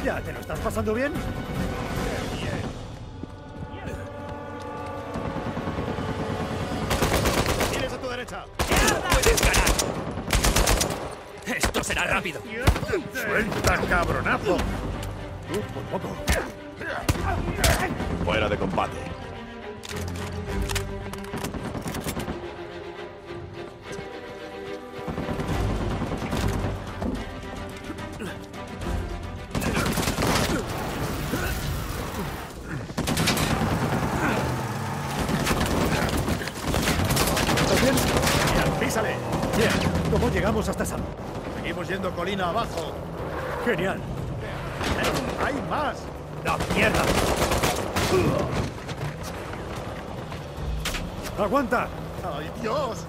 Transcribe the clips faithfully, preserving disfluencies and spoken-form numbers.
Vaya, ¿te lo estás pasando bien? ¡Tienes a tu derecha! ¡Puedes ganar! ¡Esto será rápido! ¡Suelta, cabronazo! Tú, por poco. Fuera de combate. ¿Estás bien? Bien, písale. Bien. ¿Cómo llegamos hasta Sam? Seguimos yendo colina abajo. Genial. ¡Eh, hay más! ¡La mierda! ¡Aguanta! ¡Ay, Dios!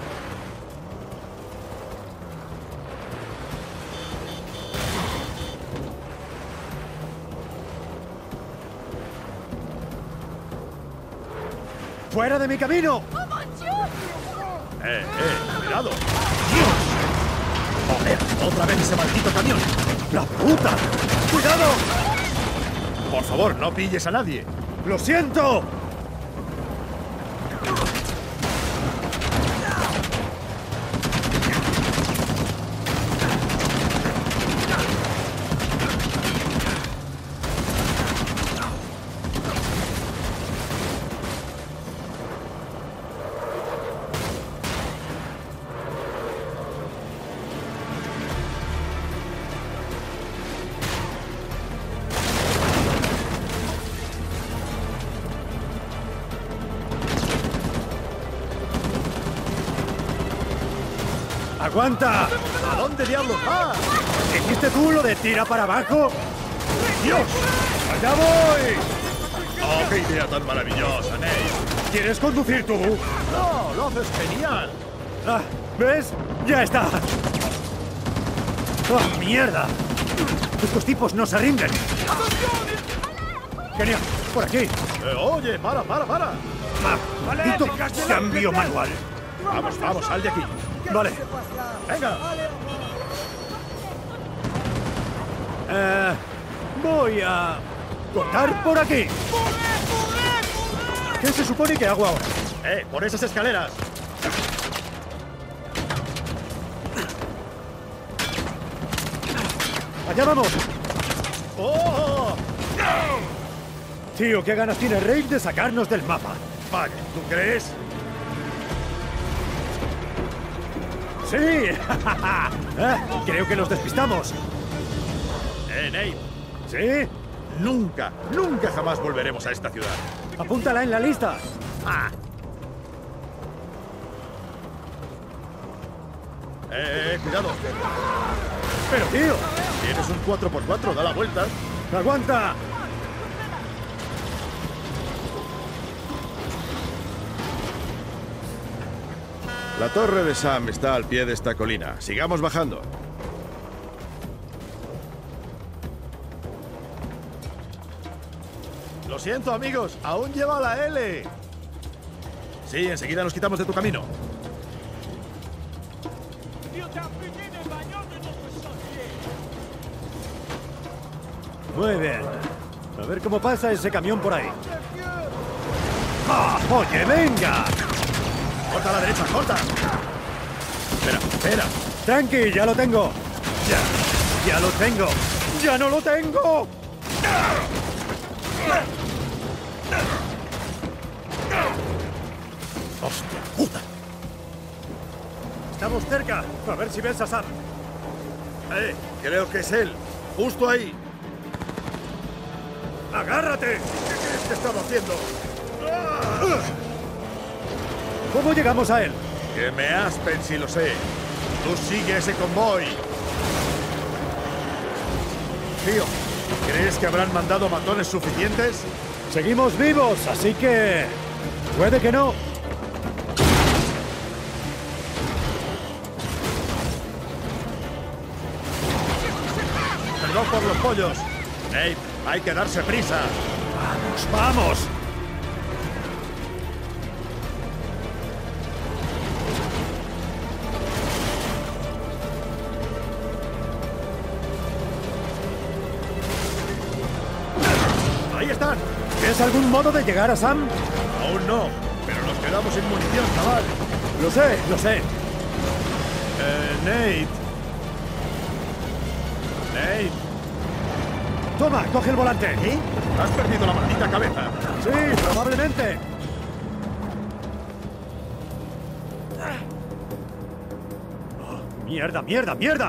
¡Fuera de mi camino! ¡Eh, eh! ¡Cuidado! ¡Joder! ¡Otra vez ese maldito camión! ¡La puta! ¡Cuidado! Por favor, no pilles a nadie. ¡Lo siento! ¡Aguanta! ¿A dónde diablos vas? ¿Dijiste tú lo de tira para abajo? ¡Dios! ¡Allá voy! ¡Oh, qué idea tan maravillosa, Nate! ¿Quieres conducir tú? ¡No, lo haces genial! Ah, ¿ves? ¡Ya está! ¡Oh, mierda! Estos tipos no se rinden. Genial, por aquí. Eh, oye, para, para, para. Ah, maldito cambio manual. Vamos, vamos, sal de aquí. Vale. Venga. Eh, voy a cortar por aquí. ¿Qué se supone que hago ahora? Eh, por esas escaleras. ¡Allá vamos! ¡Oh! Tío, ¿qué ganas tiene Rafe de sacarnos del mapa? Vale, ¿tú crees? ¡Sí! Eh, creo que nos despistamos. Eh, Nate. ¿Sí? Nunca, nunca jamás volveremos a esta ciudad. Apúntala en la lista. Ah. Eh, eh, cuidado. Pero, tío, Tienes un cuatro por cuatro, da la vuelta. aguanta. La torre de Sam está al pie de esta colina. Sigamos bajando. Lo siento, amigos. Aún lleva la L. Sí, enseguida nos quitamos de tu camino. Muy bien. A ver cómo pasa ese camión por ahí. ¡Ah! ¡Oye, venga! ¡Corta a la derecha, corta! Espera, espera. Tranqui, ya lo tengo. Ya, ya lo tengo. ¡Ya no lo tengo! ¡Hostia puta! Estamos cerca. A ver si ves a Sam. Eh, creo que es él. Justo ahí. ¡Agárrate! ¿Qué crees que estaba haciendo? ¿Cómo llegamos a él? Que me aspen si lo sé. Tú sigue ese convoy. Tío, ¿crees que habrán mandado matones suficientes? Seguimos vivos, así que... puede que no. Perdón por los pollos. Nate, hay que darse prisa. ¡Vamos, vamos! ¡Ahí están! ¿Ves algún modo de llegar a Sam? Aún no, pero nos quedamos sin munición, chaval. Lo sé, lo sé. Eh, Nate. Nate. Toma, coge el volante. ¿Eh? Has perdido la maldita cabeza. Sí, probablemente. Oh, mierda, mierda, mierda.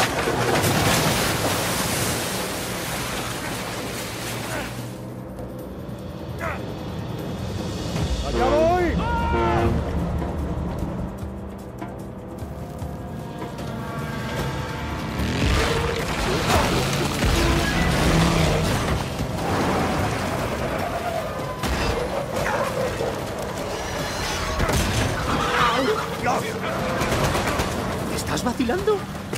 ¡Allá voy! ¿Estás vacilando?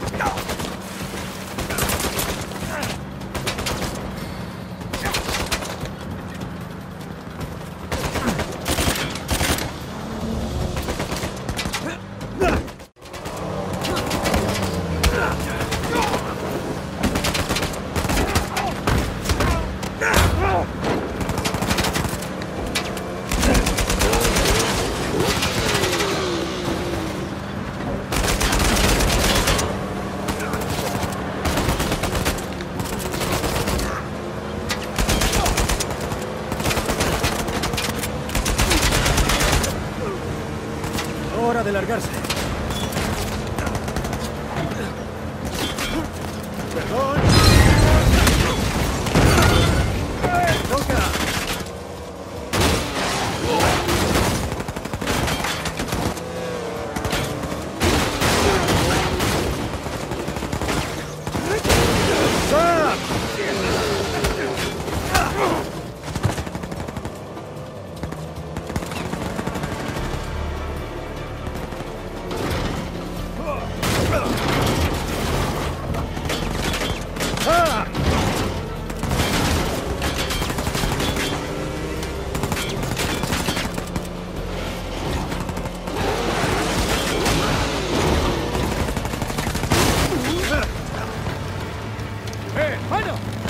Hora de largarse. Perdón. ¡Toca! ¡Sam! ¡Ah! ¡Eh, mano!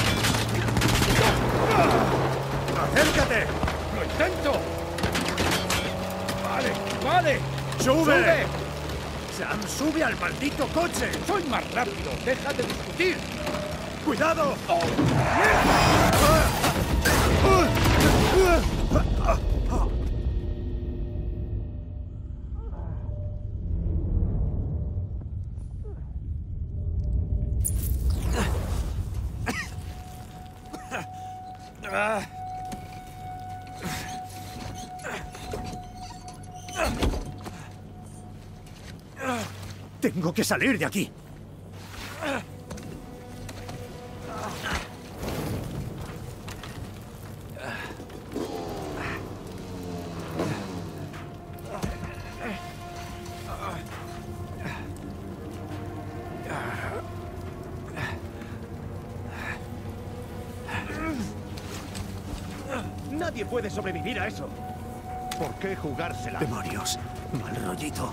¡Acércate! ¡Lo intento! Vale, vale. ¡Sube! ¡Sam, sube al maldito coche! Soy más rápido. Deja de discutir. ¡Cuidado! Tengo que salir de aquí. Nadie puede sobrevivir a eso. ¿Por qué jugársela? Demonios, mal rollito.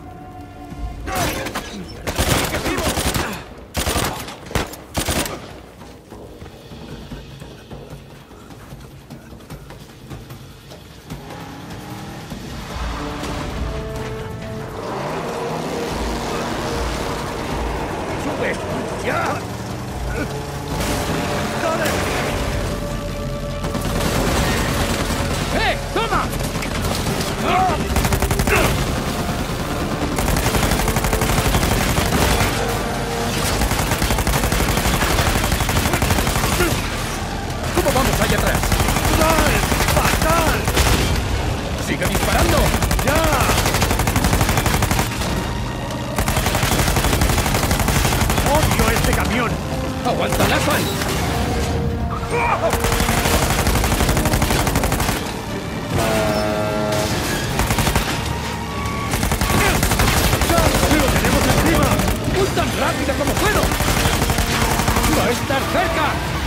¡Sube! ¡Ya! ¡Eh! ¡Toma! ¿Cómo vamos allá atrás? ¡Mal! ¡Fatal! ¡Sigue disparando! ¡Ya! ¡Odio este camión! ¡Aguanta la sal! ¡Lo tenemos encima! ¡Voy tan rápido como puedo! ¡Va a estar cerca!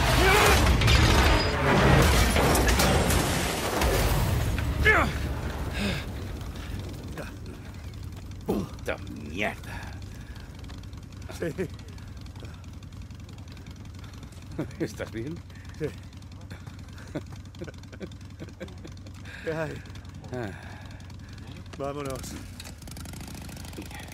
¡Puta mierda! Sí, ¿Estás bien? sí. ¿Qué hay? Vámonos.